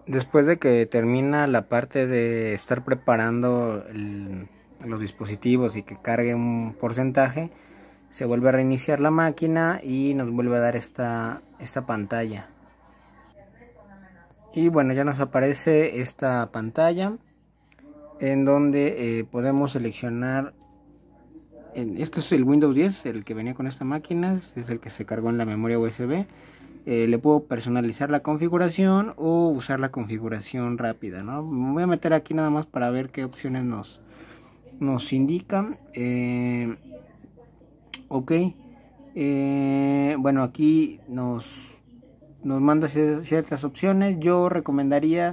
Después de que termina la parte de estar preparando los dispositivos y que cargue un porcentaje, se vuelve a reiniciar la máquina y nos vuelve a dar esta pantalla. Y bueno, ya nos aparece esta pantalla en donde podemos seleccionar. Este es el Windows 10, el que venía con esta máquina, es el que se cargó en la memoria USB. Le puedo personalizar la configuración o usar la configuración rápida, ¿no? Me voy a meter aquí nada más para ver qué opciones nos indican. Ok, bueno, aquí nos manda ciertas opciones. Yo recomendaría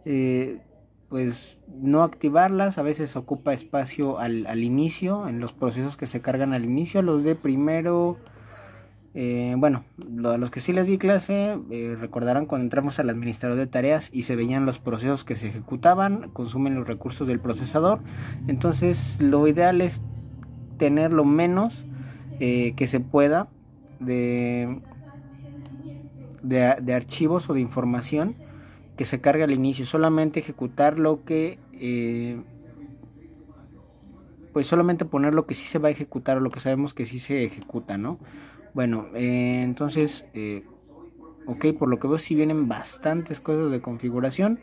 pues no activarlas. A veces ocupa espacio al inicio, en los procesos que se cargan al inicio. Los de primero, bueno, a los que sí les di clase, recordarán cuando entramos al administrador de tareas y se veían los procesos que se ejecutaban, consumen los recursos del procesador. Entonces lo ideal es tener lo menos que se pueda de archivos o de información que se carga al inicio. Solamente ejecutar lo que pues solamente poner lo que sí se va a ejecutar o lo que sabemos que sí se ejecuta, ¿no? Bueno, entonces ok, por lo que veo sí vienen bastantes cosas de configuración.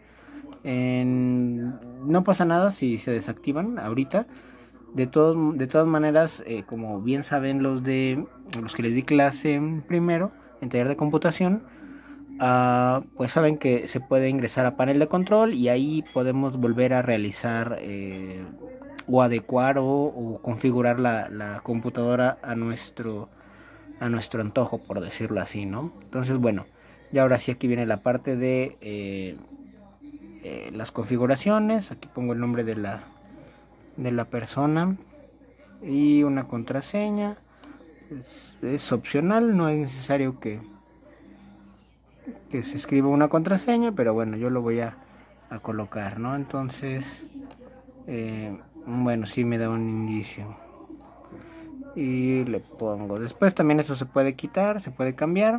No pasa nada si se desactivan ahorita. De todas maneras, como bien saben los que les di clase primero en taller de computación, pues saben que se puede ingresar a panel de control y ahí podemos volver a realizar o adecuar o configurar la computadora a nuestro antojo, por decirlo así, ¿no? Entonces, bueno, ya ahora sí aquí viene la parte de las configuraciones. Aquí pongo el nombre de la persona y una contraseña. Es opcional, no es necesario que se escriba una contraseña, pero bueno, yo lo voy a colocar, ¿no? Entonces, bueno, sí me da un indicio y le pongo. Después también eso se puede quitar, se puede cambiar.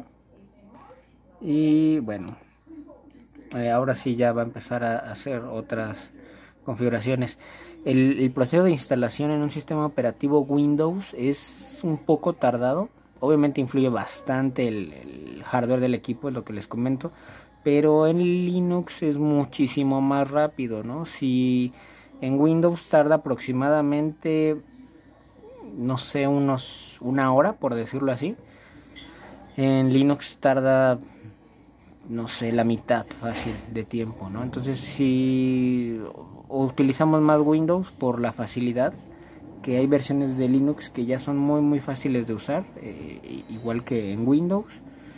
Y bueno, ahora sí ya va a empezar a hacer otras configuraciones. El proceso de instalación en un sistema operativo Windows es un poco tardado. Obviamente influye bastante el hardware del equipo, es lo que les comento, pero en Linux es muchísimo más rápido, ¿no? Si en Windows tarda aproximadamente, no sé, una hora, por decirlo así, en Linux tarda, no sé, la mitad fácil de tiempo, ¿no? Entonces si utilizamos más Windows por la facilidad, que hay versiones de Linux que ya son muy fáciles de usar, igual que en Windows.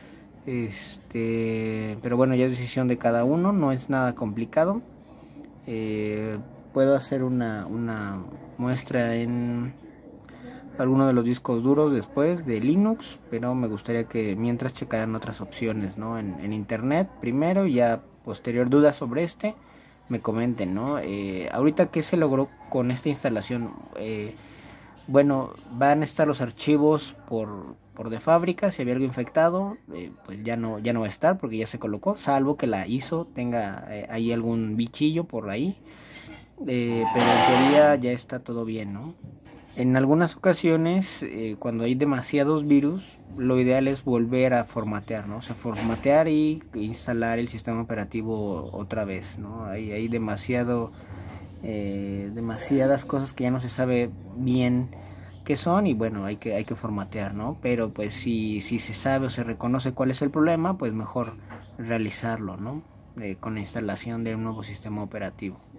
Pero bueno, ya es decisión de cada uno, no es nada complicado. Puedo hacer una muestra en alguno de los discos duros después de Linux, pero me gustaría que mientras checaran otras opciones, ¿no? En internet primero, y ya posterior dudas sobre me comenten, ¿no? Ahorita qué se logró con esta instalación. Bueno, van a estar los archivos por de fábrica. Si había algo infectado, pues ya no va a estar porque ya se colocó, salvo que la ISO tenga ahí algún bichillo por ahí, pero en teoría ya está todo bien, ¿no? En algunas ocasiones, cuando hay demasiados virus, lo ideal es volver a formatear, ¿no? O sea, formatear y instalar el sistema operativo otra vez, ¿no? Hay demasiadas cosas que ya no se sabe bien qué son, y bueno, hay que formatear, ¿no? Pero pues si se sabe o se reconoce cuál es el problema, pues mejor realizarlo, ¿no? Con la instalación de un nuevo sistema operativo.